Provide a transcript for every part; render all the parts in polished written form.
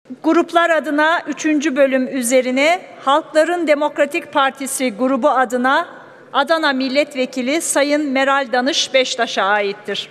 Gruplar adına 3. bölüm üzerine Halkların Demokratik Partisi grubu adına Adana Milletvekili Sayın Meral Danış Beştaş'a aittir.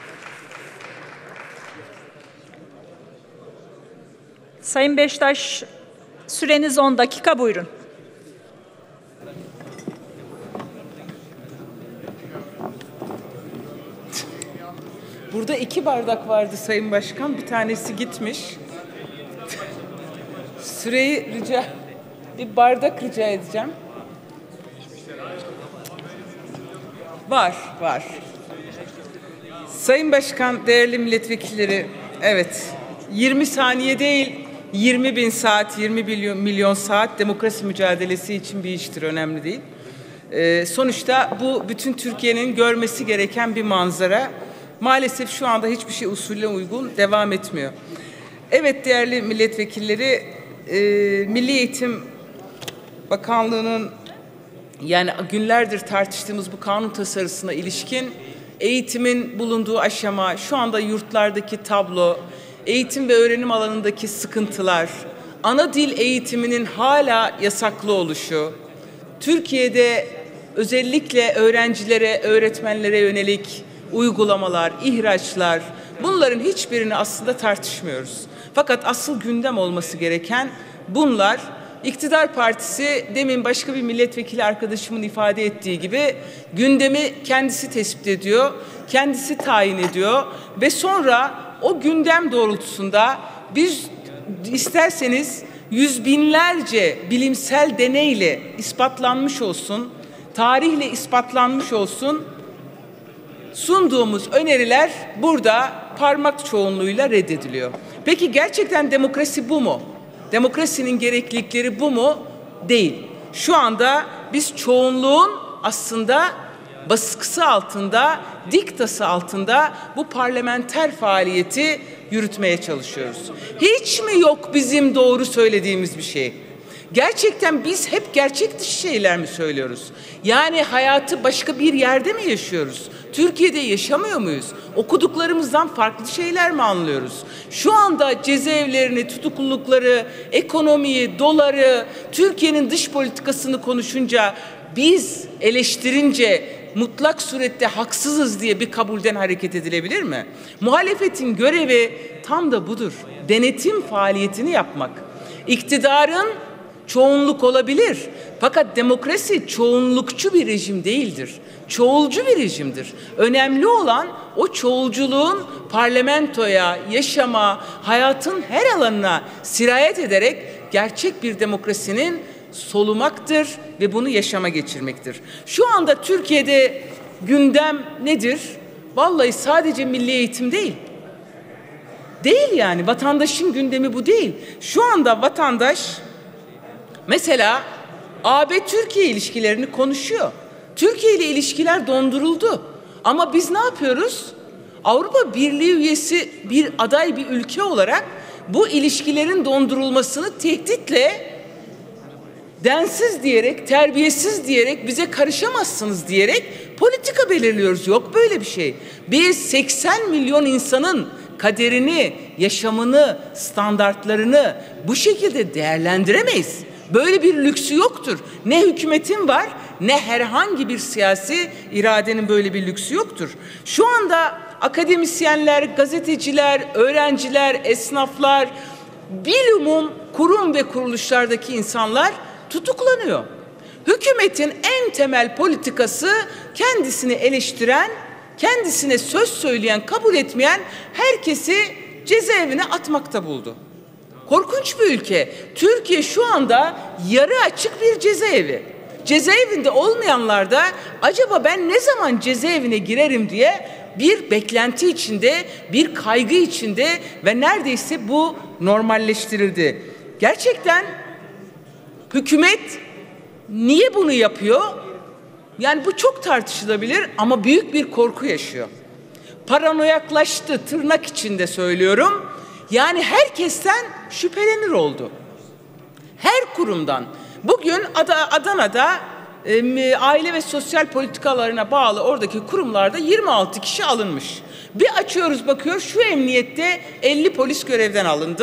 Sayın Beştaş, süreniz 10 dakika, buyurun. Burada 2 bardak vardı Sayın Başkan, bir tanesi gitmiş. Süreyi bir bardak rica edeceğim. Var. Sayın Başkan, değerli milletvekilleri, evet, 20 saniye değil, 20.000 saat, 20 milyon saat demokrasi mücadelesi için bir iştir, önemli değil. Sonuçta bu bütün Türkiye'nin görmesi gereken bir manzara. Maalesef şu anda hiçbir şey usule uygun devam etmiyor. Evet değerli milletvekilleri, Milli Eğitim Bakanlığı'nın yani günlerdir tartıştığımız bu kanun tasarısına ilişkin eğitimin bulunduğu aşama, şu anda yurtlardaki tablo, eğitim ve öğrenim alanındaki sıkıntılar, ana dil eğitiminin hala yasaklı oluşu, Türkiye'de özellikle öğrencilere, öğretmenlere yönelik uygulamalar, ihraçlar, bunların hiçbirini aslında tartışmıyoruz. Fakat asıl gündem olması gereken bunlar. İktidar Partisi, demin başka bir milletvekili arkadaşımın ifade ettiği gibi, gündemi kendisi tespit ediyor, kendisi tayin ediyor ve sonra o gündem doğrultusunda biz isterseniz yüz binlerce bilimsel deneyle ispatlanmış olsun, tarihle ispatlanmış olsun, sunduğumuz öneriler burada parmak çoğunluğuyla reddediliyor. Peki gerçekten demokrasi bu mu? Demokrasinin gereklilikleri bu mu? Değil. Şu anda biz çoğunluğun aslında baskısı altında, diktası altında bu parlamenter faaliyeti yürütmeye çalışıyoruz. Hiç mi yok bizim doğru söylediğimiz bir şey? Gerçekten biz hep gerçek dışı şeyler mi söylüyoruz? Yani hayatı başka bir yerde mi yaşıyoruz? Türkiye'de yaşamıyor muyuz? Okuduklarımızdan farklı şeyler mi anlıyoruz? Şu anda cezaevlerini, tutuklulukları, ekonomiyi, doları, Türkiye'nin dış politikasını konuşunca, biz eleştirince mutlak surette haksızız diye bir kabulden hareket edilebilir mi? Muhalefetin görevi tam da budur. Denetim faaliyetini yapmak. İktidarın çoğunluk olabilir. Fakat demokrasi çoğunlukçu bir rejim değildir. Çoğulcu bir rejimdir. Önemli olan o çoğulculuğun parlamentoya, yaşama, hayatın her alanına sirayet ederek gerçek bir demokrasinin solumaktır ve bunu yaşama geçirmektir. Şu anda Türkiye'de gündem nedir? Vallahi sadece milli eğitim değil. Değil yani. Vatandaşın gündemi bu değil. Şu anda vatandaş mesela AB-Türkiye ilişkilerini konuşuyor. Türkiye ile ilişkiler donduruldu. Ama biz ne yapıyoruz? Avrupa Birliği üyesi bir aday bir ülke olarak bu ilişkilerin dondurulmasını tehditle, densiz diyerek, terbiyesiz diyerek, bize karışamazsınız diyerek politika belirliyoruz. Yok böyle bir şey. Biz 80 milyon insanın kaderini, yaşamını, standartlarını bu şekilde değerlendiremeyiz. Böyle bir lüksü yoktur. Ne hükümetin var, ne herhangi bir siyasi iradenin böyle bir lüksü yoktur. Şu anda akademisyenler, gazeteciler, öğrenciler, esnaflar, bilumum kurum ve kuruluşlardaki insanlar tutuklanıyor. Hükümetin en temel politikası kendisini eleştiren, kendisine söz söyleyen, kabul etmeyen herkesi cezaevine atmakta buldu. Korkunç bir ülke. Türkiye şu anda yarı açık bir cezaevi. Cezaevinde olmayanlar da acaba ben ne zaman cezaevine girerim diye bir beklenti içinde, bir kaygı içinde ve neredeyse bu normalleştirildi. Gerçekten hükümet niye bunu yapıyor? Yani bu çok tartışılabilir ama büyük bir korku yaşıyor. Paranoyaklaştı, tırnak içinde söylüyorum. Yani herkesten şüphelenir oldu. Her kurumdan. Bugün Adana'da aile ve sosyal politikalarına bağlı oradaki kurumlarda 26 kişi alınmış. Bir açıyoruz bakıyor, şu emniyette 50 polis görevden alındı.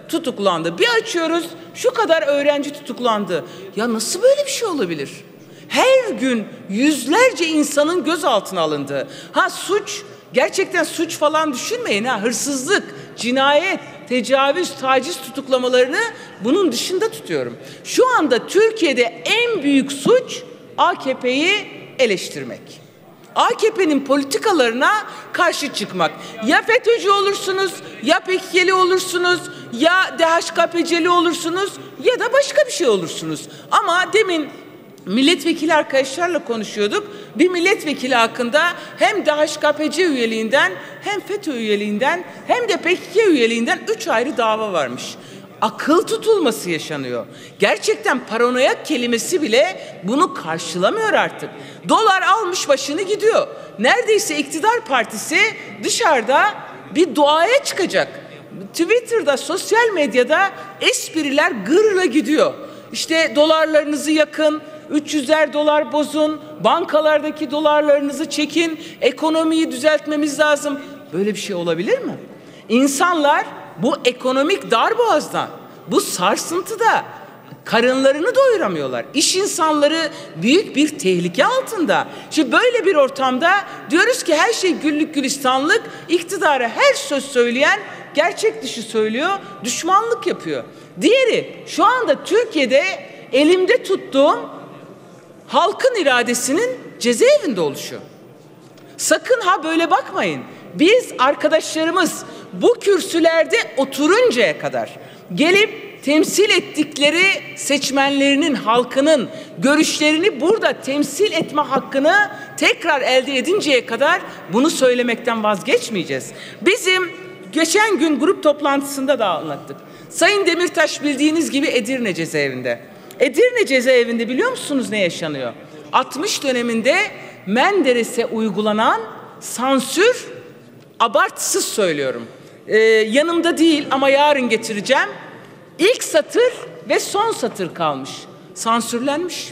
tutuklandı. Bir açıyoruz, şu kadar öğrenci tutuklandı. Ya nasıl böyle bir şey olabilir? Her gün yüzlerce insanın gözaltına alındı. Suç, gerçekten suç falan düşünmeyin hırsızlık, cinayet, tecavüz, taciz tutuklamalarını bunun dışında tutuyorum. Şu anda Türkiye'de en büyük suç AKP'yi eleştirmek. AKP'nin politikalarına karşı çıkmak. Ya FETÖ'cü olursunuz, ya PKK'li olursunuz, ya DHKPC'li olursunuz ya da başka bir şey olursunuz. Ama demin milletvekili arkadaşlarla konuşuyorduk. Bir milletvekili hakkında hem DHKPC üyeliğinden, hem FETÖ üyeliğinden, hem de PKK üyeliğinden 3 ayrı dava varmış. Akıl tutulması yaşanıyor. Gerçekten paranoyak kelimesi bile bunu karşılamıyor artık. Dolar almış başını gidiyor. Neredeyse iktidar partisi dışarıda bir duaya çıkacak. Twitter'da, sosyal medyada espriler gırla gidiyor. İşte dolarlarınızı yakın, 300'er dolar bozun, bankalardaki dolarlarınızı çekin, ekonomiyi düzeltmemiz lazım. Böyle bir şey olabilir mi? İnsanlar bu ekonomik darboğazdan, bu sarsıntıda karınlarını doyuramıyorlar. İş insanları büyük bir tehlike altında. Şimdi böyle bir ortamda diyoruz ki her şey güllük gülistanlık, iktidara her söz söyleyen gerçek dışı söylüyor, düşmanlık yapıyor. Diğeri, şu anda Türkiye'de elimde tuttuğum halkın iradesinin cezaevinde oluşu. Sakın böyle bakmayın. Biz arkadaşlarımız bu kürsülerde oturuncaya kadar gelip temsil ettikleri seçmenlerinin, halkının görüşlerini burada temsil etme hakkını tekrar elde edinceye kadar bunu söylemekten vazgeçmeyeceğiz. Bizim geçen gün grup toplantısında da anlattık. Sayın Demirtaş bildiğiniz gibi Edirne cezaevinde. Edirne cezaevinde biliyor musunuz ne yaşanıyor? 60 döneminde Menderes'e uygulanan sansür, abartısız söylüyorum. Yanımda değil ama yarın getireceğim. İlk satır ve son satır kalmış. Sansürlenmiş.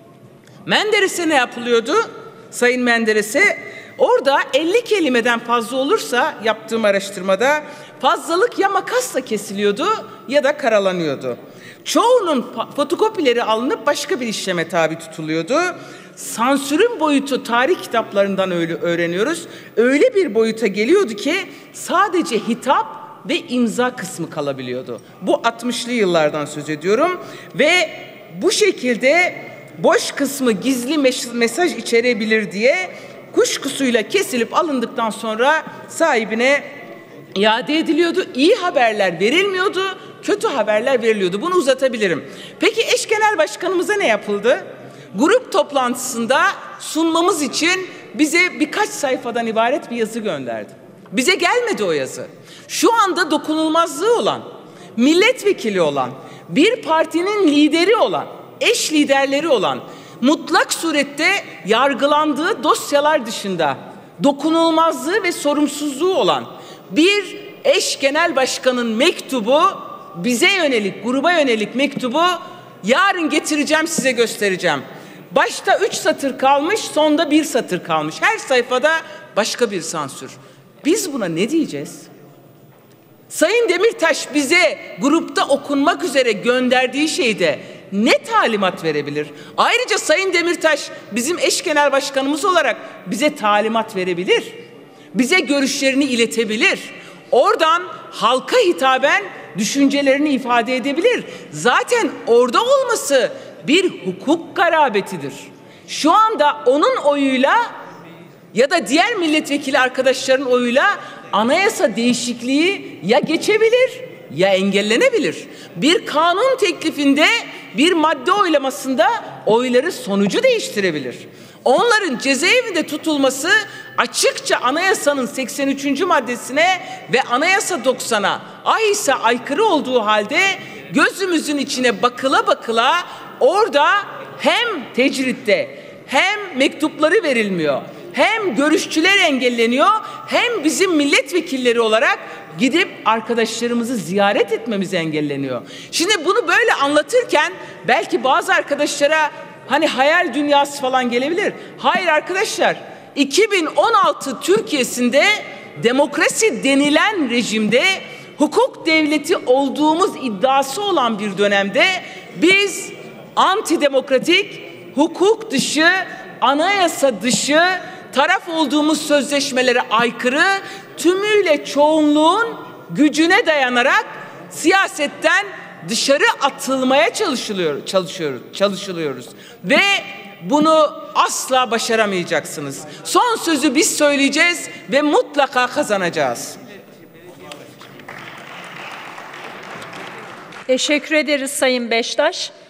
Menderes'e ne yapılıyordu? Sayın Menderes'e orada 50 kelimeden fazla olursa yaptığım araştırmada fazlalık ya makasla kesiliyordu ya da karalanıyordu. Çoğunun fotokopileri alınıp başka bir işleme tabi tutuluyordu. Sansürün boyutu tarih kitaplarından öyle öğreniyoruz. Öyle bir boyuta geliyordu ki sadece hitap ve imza kısmı kalabiliyordu. Bu 60'lı yıllardan söz ediyorum ve bu şekilde boş kısmı gizli mesaj içerebilir diye kuşkusuyla kesilip alındıktan sonra sahibine iade ediliyordu. İyi haberler verilmiyordu, kötü haberler veriliyordu. Bunu uzatabilirim. Peki eş genel başkanımıza ne yapıldı? Grup toplantısında sunmamız için bize birkaç sayfadan ibaret bir yazı gönderdi. Bize gelmedi o yazı. Şu anda dokunulmazlığı olan, milletvekili olan, bir partinin lideri olan, eş liderleri olan, mutlak surette yargılandığı dosyalar dışında dokunulmazlığı ve sorumsuzluğu olan bir eş genel başkanın mektubu, bize yönelik, gruba yönelik mektubu yarın getireceğim, size göstereceğim. Başta 3 satır kalmış, sonda 1 satır kalmış. Her sayfada başka bir sansür. Biz buna ne diyeceğiz? Sayın Demirtaş bize grupta okunmak üzere gönderdiği şeyde ne talimat verebilir? Ayrıca Sayın Demirtaş bizim eş genel başkanımız olarak bize talimat verebilir. Bize görüşlerini iletebilir. Oradan halka hitaben düşüncelerini ifade edebilir. Zaten orada olması bir hukuk garabetidir. Şu anda onun oyuyla ya da diğer milletvekili arkadaşların oyuyla anayasa değişikliği ya geçebilir ya engellenebilir. Bir kanun teklifinde bir madde oylamasında oyları sonucu değiştirebilir. Onların cezaevinde tutulması açıkça anayasanın 83. maddesine ve anayasa 90'a ahise aykırı olduğu halde gözümüzün içine bakıla bakıla orada hem tecritte hem mektupları verilmiyor, hem görüşçüler engelleniyor, hem bizim milletvekilleri olarak gidip arkadaşlarımızı ziyaret etmemiz engelleniyor. Şimdi bunu böyle anlatırken belki bazı arkadaşlara hani hayal dünyası falan gelebilir. Hayır arkadaşlar, 2016 Türkiye'sinde demokrasi denilen rejimde hukuk devleti olduğumuz iddiası olan bir dönemde biz antidemokratik, hukuk dışı, anayasa dışı, taraf olduğumuz sözleşmelere aykırı, tümüyle çoğunluğun gücüne dayanarak siyasetten dışarı atılmaya çalışılıyoruz. Ve bunu asla başaramayacaksınız. Son sözü biz söyleyeceğiz ve mutlaka kazanacağız. Teşekkür ederiz Sayın Beştaş.